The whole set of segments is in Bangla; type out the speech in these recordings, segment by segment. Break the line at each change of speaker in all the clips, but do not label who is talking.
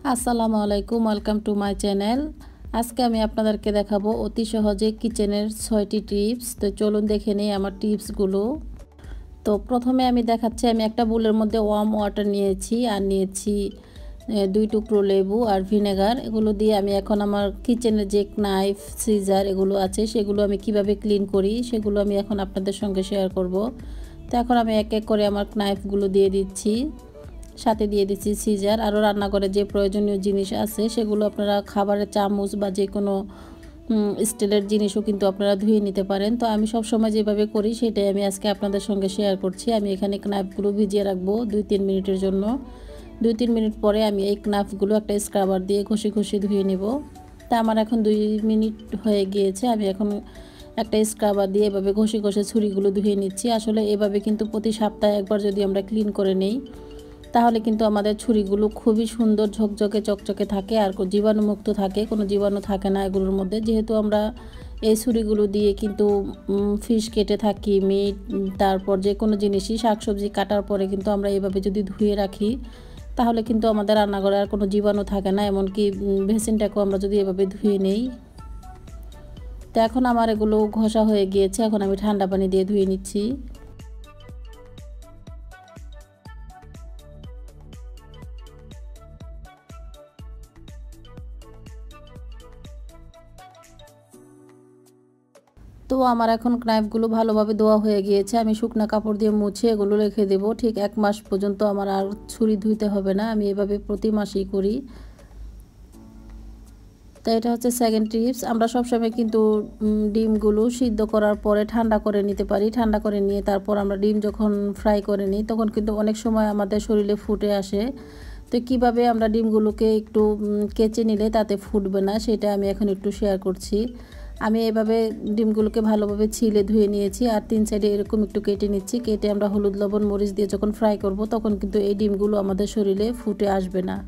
আসসালামু আলাইকুম, ওয়েলকাম টু মাই চ্যানেল। আজকে আমি আপনাদেরকে দেখাবো অতি সহজে কিচেনের ৬টি টিপস। তো চলুন দেখে নিই আমার টিপসগুলো। তো প্রথমে আমি দেখাচ্ছি, আমি একটা বুলের মধ্যে ওয়ার্ম ওয়াটার নিয়েছি আর নিয়েছি 2 টুকরো লেবু আর ভিনেগার। এগুলো দিয়ে আমি এখন আমার কিচেনের যে নাইফ, সিজার এগুলো আছে সেগুলো আমি কিভাবে ক্লিন করি সেগুলো আমি এখন আপনাদের সঙ্গে শেয়ার করব। তো এখন আমি এক এক করে আমার নাইফগুলো দিয়ে দিচ্ছি, সাথে দিয়ে দিচ্ছি সিজার। আরও রান্নাঘরে যে প্রয়োজনীয় জিনিস আছে সেগুলো আপনারা খাবারের চামচ বা যে কোনো স্টিলের জিনিসও কিন্তু আপনারা ধুয়ে নিতে পারেন। তো আমি সব সময় যেভাবে করি সেটাই আমি আজকে আপনাদের সঙ্গে শেয়ার করছি। আমি এখানে নাইফগুলো ভিজিয়ে রাখবো 2-3 মিনিটের জন্য। 2-3 মিনিট পরে আমি এই নাইফগুলো একটা স্ক্রাবার দিয়ে ঘষে ঘষে ধুয়ে নেব। তা আমার এখন 2 মিনিট হয়ে গিয়েছে। আমি এখন একটা স্ক্রাবার দিয়ে এভাবে ঘষে ঘষে ছুরিগুলো ধুয়ে নিচ্ছি। আসলে এভাবে কিন্তু প্রতি সপ্তাহে একবার যদি আমরা ক্লিন করে নেই তাহলে কিন্তু আমাদের ছুরিগুলো খুবই সুন্দর ঝকঝকে চকচকে থাকে আর জীবাণুমুক্ত থাকে, কোনো জীবাণু থাকে না এগুলোর মধ্যে। যেহেতু আমরা এই ছুরিগুলো দিয়ে কিন্তু ফিশ কেটে থাকি, মিট, তারপর যে কোনো জিনিসই শাকসবজি কাটার পরে কিন্তু আমরা এইভাবে যদি ধুয়ে রাখি তাহলে কিন্তু আমাদের রান্নাঘরে আর কোনো জীবাণু থাকে না। এমনকি বেসিনটাকেও আমরা যদি এভাবে ধুয়ে নেই। তো এখন আমার এগুলো ঘষা হয়ে গিয়েছে, এখন আমি ঠান্ডা পানি দিয়ে ধুয়ে নিচ্ছি। তো আমার এখন নাইফগুলো ভালোভাবে ধোয়া হয়ে গিয়েছে। আমি শুকনো কাপড় দিয়ে মুছে এগুলো রেখে দেব। ঠিক 1 মাস পর্যন্ত আমার আর ছুরি ধুইতে হবে না। আমি এভাবে প্রতি মাসেই করি। তো এটা হচ্ছে সেকেন্ড টিপস। আমরা সবসময় কিন্তু ডিমগুলো সিদ্ধ করার পরে ঠান্ডা করে নিতে পারি। ঠান্ডা করে নিয়ে তারপর আমরা ডিম যখন ফ্রাই করে নিই তখন কিন্তু অনেক সময় আমাদের শরীরে ফুটে আসে। তো কিভাবে আমরা ডিমগুলোকে একটু কেচে নিলে তাতে ফুটবে না সেটা আমি এখন একটু শেয়ার করছি। আমি এভাবে ডিমগুলোকে ভালোভাবে ছিলে ধুয়ে নিয়েছি আর 3 সাইডে এরকম একটু কেটে নিচ্ছি। কেটে আমরা হলুদ, লবণ, মরিচ দিয়ে যখন ফ্রাই করব তখন কিন্তু এই ডিমগুলো আমাদের শরীরে ফুটে আসবে না।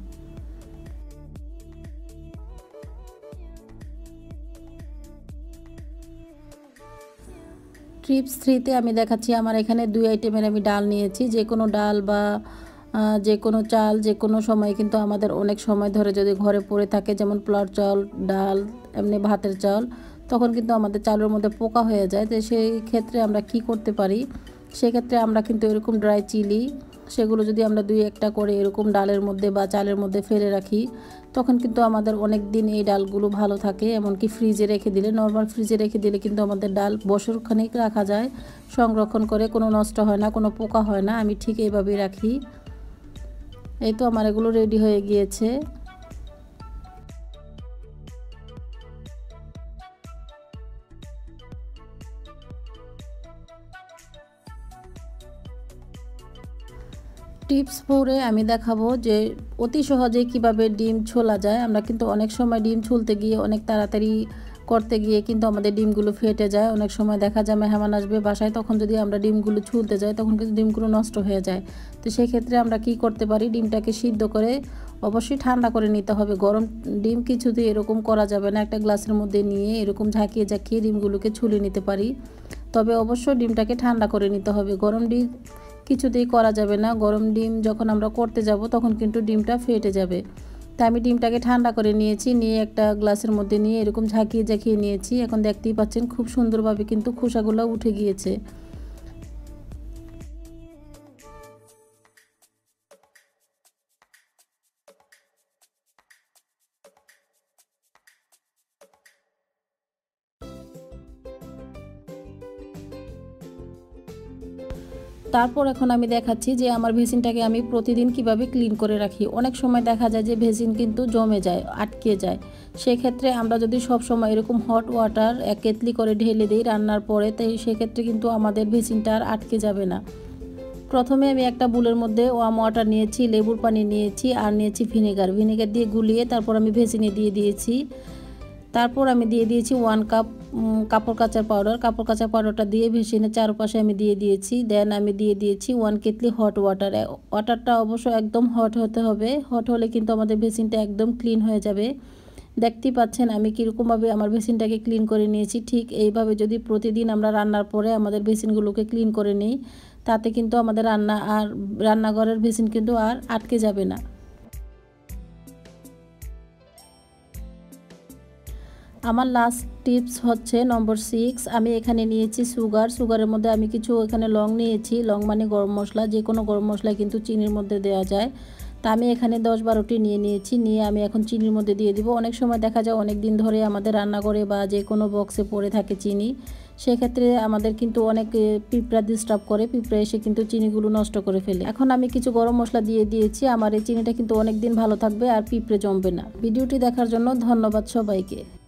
টিপস 3 আমি দেখাচ্ছি, আমার এখানে 2 আইটেমের আমি ডাল নিয়েছি। যে কোনো ডাল বা যে কোনো চাল যে কোনো সময় কিন্তু আমাদের অনেক সময় ধরে যদি ঘরে পড়ে থাকে, যেমন পোলার চাল, ডাল, এমনি ভাতের চাল, তখন কিন্তু আমাদের চালের মধ্যে পোকা হয়ে যায়। তো সেই ক্ষেত্রে আমরা কি করতে পারি, সেক্ষেত্রে আমরা কিন্তু এরকম ড্রাই চিলি সেগুলো যদি আমরা 2-1টা করে এরকম ডালের মধ্যে বা চালের মধ্যে ফেলে রাখি তখন কিন্তু আমাদের অনেক দিন এই ডালগুলো ভালো থাকে। এমনকি ফ্রিজে রেখে দিলে, নর্মাল ফ্রিজে রেখে দিলে কিন্তু আমাদের ডাল বছরখানেক রাখা যায় সংরক্ষণ করে, কোনো নষ্ট হয় না, কোনো পোকা হয় না। আমি ঠিক এইভাবেই রাখি। এই তো আমার এগুলো রেডি হয়ে গিয়েছে। টিপস 4 আমি দেখাবো যে অতি সহজে কিভাবে ডিম ছোলা যায়। আমরা কিন্তু অনেক সময় ডিম ছুলতে গিয়ে অনেক তাড়াতাড়ি করতে গিয়ে কিন্তু আমাদের ডিমগুলো ফেটে যায়। অনেক সময় দেখা যায় মেহমান আসবে বাসায়, তখন যদি আমরা ডিমগুলো ছুলতে যাই তখন কিন্তু ডিমগুলো নষ্ট হয়ে যায়। তো সেই ক্ষেত্রে আমরা কি করতে পারি, ডিমটাকে সিদ্ধ করে অবশ্যই ঠান্ডা করে নিতে হবে। গরম ডিম কিছুতেই এরকম করা যাবে না। একটা গ্লাসের মধ্যে নিয়ে এরকম ঝাঁকিয়ে ঝাঁকিয়ে ডিমগুলোকে ছুলে নিতে পারি, তবে অবশ্যই ডিমটাকে ঠান্ডা করে নিতে হবে। গরম ডিম কিছুতেই করা যাবে না। গরম ডিম যখন আমরা করতে যাব তখন কিন্তু ডিমটা ফেটে যাবে। তাই আমি ডিমটাকে ঠান্ডা করে নিয়েছি, নিয়ে একটা গ্লাসের মধ্যে নিয়ে এরকম ঝাঁকিয়ে ঝাঁকিয়ে নিয়েছি। এখন দেখতেই পাচ্ছেন খুব সুন্দরভাবে কিন্তু খোসাগুলো উঠে গিয়েছে। তারপর এখন আমি দেখাচ্ছি যে আমার ভেসিনটাকে আমি প্রতিদিন কিভাবে ক্লিন করে রাখি। অনেক সময় দেখা যায় যে ভেসিন কিন্তু জমে যায়, আটকে যায়। সেক্ষেত্রে আমরা যদি সব সময় এরকম হট ওয়াটার 1 কেটলি করে ঢেলে দিই রান্নার পরে, তাই সেক্ষেত্রে কিন্তু আমাদের ভেসিনটা আর আটকে যাবে না। প্রথমে আমি একটা বুলের মধ্যে ওয়ার্ম ওয়াটার নিয়েছি, লেবুর পানি নিয়েছি আর নিয়েছি ভিনেগার। ভিনেগার দিয়ে গুলিয়ে তারপর আমি ভেসিনে দিয়ে দিয়েছি। তারপর আমি দিয়ে দিয়েছি 1 কাপ কাপড় কাচার পাউডার। কাপড় কাচার পাউডারটা দিয়ে ভেসিনের চারপাশে আমি দিয়ে দিয়েছি। দেন আমি দিয়ে দিয়েছি 1 কেটলি হট ওয়াটার। ওয়াটারটা অবশ্য একদম হট হতে হবে। হট হলে কিন্তু আমাদের ভেসিনটা একদম ক্লিন হয়ে যাবে। দেখতেই পাচ্ছেন আমি কীরকমভাবে আমার ভেসিনটাকে ক্লিন করে নিয়েছি। ঠিক এইভাবে যদি প্রতিদিন আমরা রান্নার পরে আমাদের ভেসিনগুলোকে ক্লিন করে নিই তাতে কিন্তু আমাদের রান্নাঘরের ভেসিন কিন্তু আর আটকে যাবে না। আমার লাস্ট টিপস হচ্ছে নম্বর 6। আমি এখানে নিয়েছি সুগারের মধ্যে আমি কিছু এখানে লং নিয়েছি। লং মানে গরম মশলা, যে কোনো গরম মশলা কিন্তু চিনির মধ্যে দেওয়া যায়। তা আমি এখানে 10-12টি নিয়েছি, নিয়ে আমি এখন চিনির মধ্যে দিয়ে দিব। অনেক সময় দেখা যায় অনেক দিন ধরে আমাদের রান্নাঘরে বা যে কোনো বক্সে পড়ে থাকে চিনি, সেক্ষেত্রে আমাদের কিন্তু অনেক পিঁপড়া ডিস্টার্ব করে, পিঁপড়া এসে কিন্তু চিনিগুলো নষ্ট করে ফেলে। এখন আমি কিছু গরম মশলা দিয়ে দিয়েছি, আমার এই চিনিটা কিন্তু অনেক দিন ভালো থাকবে আর পিঁপড়ে জমবে না। ভিডিওটি দেখার জন্য ধন্যবাদ সবাইকে।